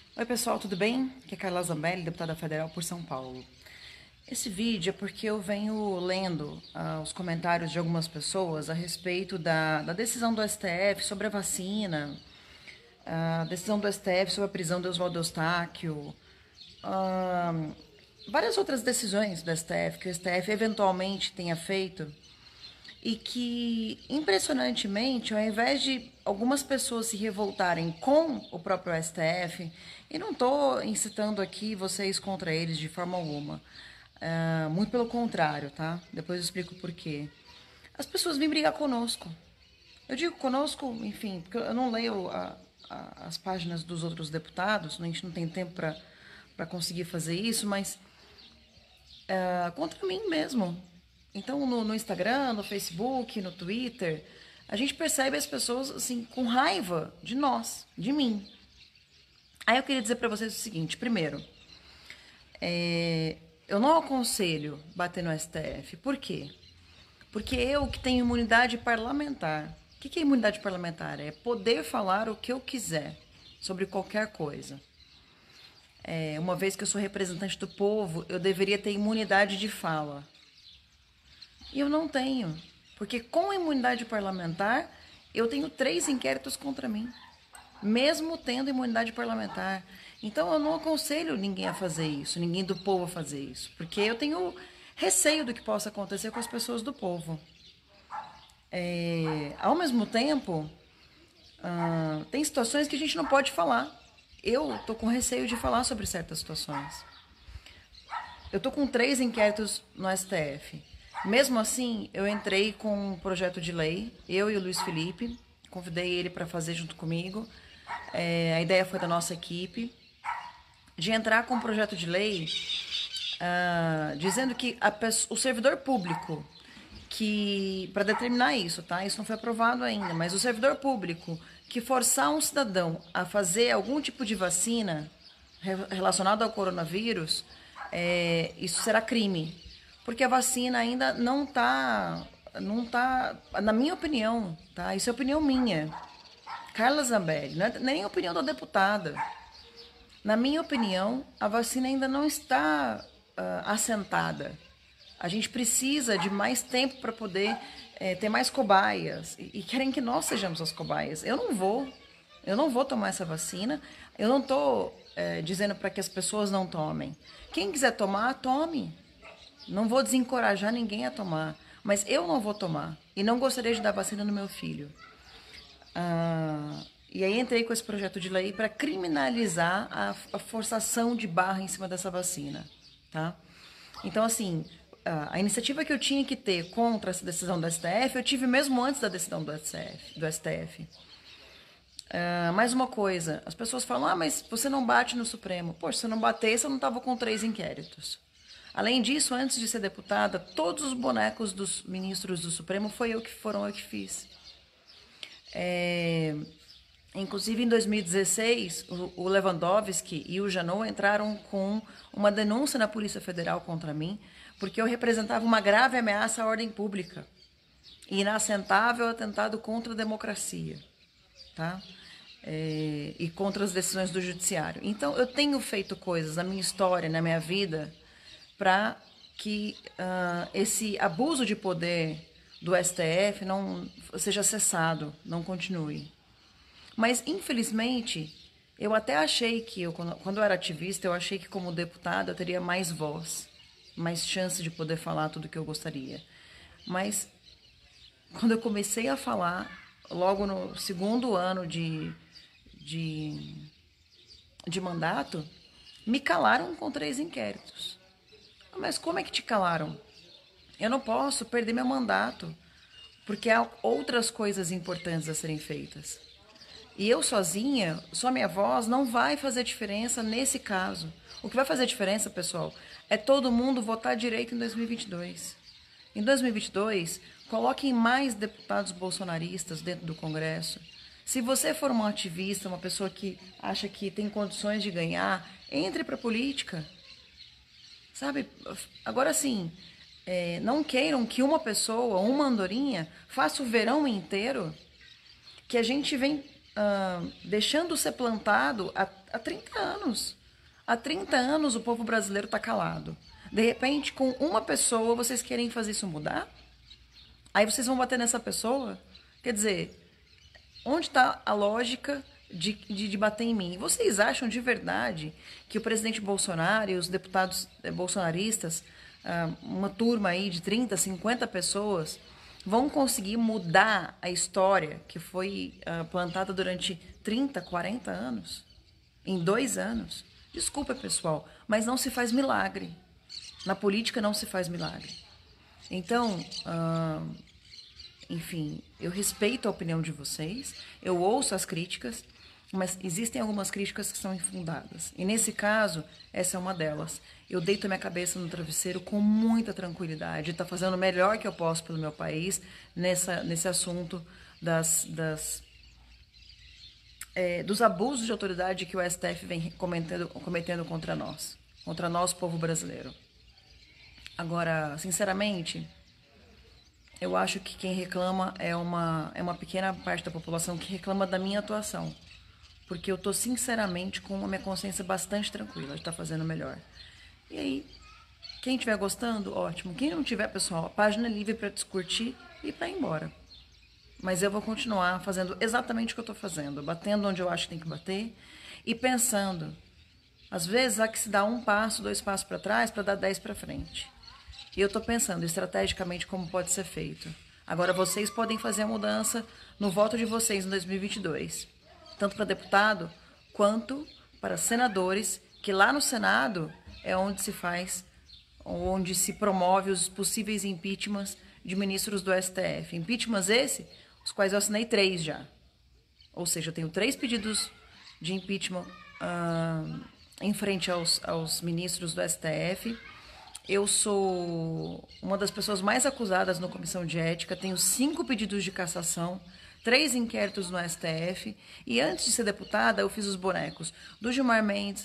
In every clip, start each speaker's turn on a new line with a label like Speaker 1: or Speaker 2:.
Speaker 1: Oi pessoal, tudo bem? Aqui é Carla Zambelli, deputada federal por São Paulo. Esse vídeo é porque eu venho lendo os comentários de algumas pessoas a respeito da decisão do STF sobre a vacina, a decisão do STF sobre a prisão de Oswaldo Eustáquio, ah, várias outras decisões do STF que o STF eventualmente tenha feito e que, impressionantemente, ao invés de algumas pessoas se revoltarem com o próprio STF, e não estou incitando aqui vocês contra eles de forma alguma, muito pelo contrário, tá? Depois eu explico por quê. As pessoas vêm brigar conosco. Eu digo conosco, enfim, porque eu não leio as páginas dos outros deputados, a gente não tem tempo para conseguir fazer isso, mas contra mim mesmo. Então, no Instagram, no Facebook, no Twitter, a gente percebe as pessoas assim com raiva de nós, de mim. Aí eu queria dizer para vocês o seguinte: primeiro, eu não aconselho bater no STF. Por quê? Porque eu que tenho imunidade parlamentar. O que é imunidade parlamentar? É poder falar o que eu quiser sobre qualquer coisa. Uma vez que eu sou representante do povo, eu deveria ter imunidade de fala. E eu não tenho. Porque com a imunidade parlamentar, eu tenho 3 inquéritos contra mim. Mesmo tendo imunidade parlamentar. Então eu não aconselho ninguém a fazer isso, ninguém do povo a fazer isso. Porque eu tenho receio do que possa acontecer com as pessoas do povo. Ao mesmo tempo, tem situações que a gente não pode falar. Eu tô com receio de falar sobre certas situações. Eu tô com 3 inquéritos no STF. Mesmo assim, eu entrei com um projeto de lei, eu e o Luiz Felipe, convidei ele para fazer junto comigo. A ideia foi da nossa equipe, de entrar com um projeto de lei dizendo que o servidor público, que para determinar isso, tá? Isso não foi aprovado ainda, mas o servidor público que forçar um cidadão a fazer algum tipo de vacina relacionado ao coronavírus, isso será crime, porque a vacina ainda não tá, na minha opinião, tá? Isso é opinião minha, Carla Zambelli, não é nem opinião da deputada. Na minha opinião, a vacina ainda não está assentada. A gente precisa de mais tempo para poder ter mais cobaias e querem que nós sejamos as cobaias. Eu não vou tomar essa vacina. Eu não estou dizendo para que as pessoas não tomem. Quem quiser tomar, tome. Não vou desencorajar ninguém a tomar, mas eu não vou tomar e não gostaria de dar vacina no meu filho. E aí entrei com esse projeto de lei para criminalizar a forçação de barra em cima dessa vacina, tá? Então, assim, a iniciativa que eu tinha que ter contra essa decisão do STF, eu tive mesmo antes da decisão do STF. Mais uma coisa, as pessoas falam, mas você não bate no Supremo. Poxa, se eu não batesse, eu não estava com 3 inquéritos. Além disso, antes de ser deputada, todos os bonecos dos ministros do Supremo foram eu que fiz. Inclusive, em 2016, o Lewandowski e o Janot entraram com uma denúncia na Polícia Federal contra mim, porque eu representava uma grave ameaça à ordem pública e inassentável atentado contra a democracia, tá? E contra as decisões do judiciário. Então, eu tenho feito coisas na minha história, na minha vida, para que esse abuso de poder do STF não seja cessado, não continue. Mas, infelizmente, eu até achei que, quando eu era ativista, eu achei que como deputada eu teria mais voz, mais chance de poder falar tudo o que eu gostaria. Mas, quando eu comecei a falar, logo no segundo ano de mandato, me calaram com 3 inquéritos. Mas como é que te calaram? Eu não posso perder meu mandato, porque há outras coisas importantes a serem feitas. E eu sozinha, só minha voz, não vai fazer diferença nesse caso. O que vai fazer diferença, pessoal, é todo mundo votar direito em 2022. Em 2022, coloquem mais deputados bolsonaristas dentro do Congresso. Se você for uma ativista, uma pessoa que acha que tem condições de ganhar, entre para a política. Sabe? Agora sim, não queiram que uma pessoa, uma andorinha, faça o verão inteiro que a gente vem deixando ser plantado há 30 anos. Há 30 anos o povo brasileiro está calado. De repente, com uma pessoa, vocês querem fazer isso mudar? Aí vocês vão bater nessa pessoa? Quer dizer, onde está a lógica de bater em mim? Vocês acham de verdade que o presidente Bolsonaro e os deputados bolsonaristas, uma turma aí de 30, 50 pessoas, vão conseguir mudar a história que foi plantada durante 30, 40 anos? Em 2 anos? Desculpa, pessoal, mas não se faz milagre. Na política não se faz milagre. Então, enfim, eu respeito a opinião de vocês, eu ouço as críticas, mas existem algumas críticas que são infundadas. E nesse caso, essa é uma delas. Eu deito a minha cabeça no travesseiro com muita tranquilidade, está fazendo o melhor que eu posso pelo meu país nesse assunto dos abusos de autoridade que o STF vem cometendo contra nós, povo brasileiro. Agora, sinceramente, eu acho que quem reclama é uma pequena parte da população que reclama da minha atuação. Porque eu tô, sinceramente, com a minha consciência bastante tranquila de estar fazendo melhor. E aí, quem estiver gostando, ótimo. Quem não tiver, pessoal, a página é livre para discutir e para ir embora. Mas eu vou continuar fazendo exatamente o que eu tô fazendo. Batendo onde eu acho que tem que bater e pensando. Às vezes, há que se dar 1 passo, 2 passos para trás para dar 10 para frente. E eu estou pensando estrategicamente como pode ser feito. Agora, vocês podem fazer a mudança no voto de vocês em 2022. Tanto para deputado, quanto para senadores, que lá no Senado é onde se faz, onde se promove os possíveis impeachments de ministros do STF. Impeachments os quais eu assinei 3 já. Ou seja, eu tenho 3 pedidos de impeachment em frente aos ministros do STF. Eu sou uma das pessoas mais acusadas na Comissão de Ética, tenho 5 pedidos de cassação, 3 inquéritos no STF, e antes de ser deputada eu fiz os bonecos do Gilmar Mendes,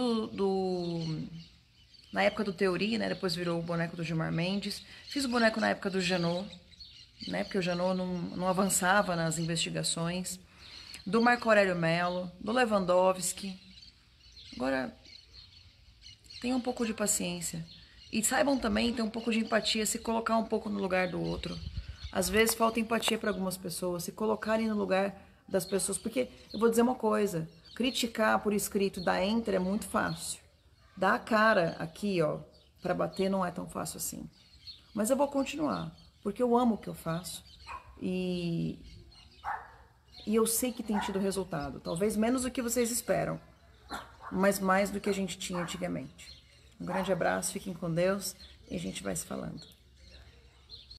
Speaker 1: na época do Teori, né, depois virou o boneco do Gilmar Mendes, fiz o boneco na época do Janot, né, porque o Janot não avançava nas investigações, do Marco Aurélio Mello, do Lewandowski. Agora, tenham um pouco de paciência. E saibam também ter um pouco de empatia, se colocar um pouco no lugar do outro. Às vezes falta empatia para algumas pessoas, se colocarem no lugar das pessoas. Porque eu vou dizer uma coisa, criticar por escrito, dar enter é muito fácil. Dar a cara aqui, ó, para bater não é tão fácil assim. Mas eu vou continuar, porque eu amo o que eu faço. E eu sei que tem tido resultado. Talvez menos do que vocês esperam, mas mais do que a gente tinha antigamente. Um grande abraço, fiquem com Deus e a gente vai se falando.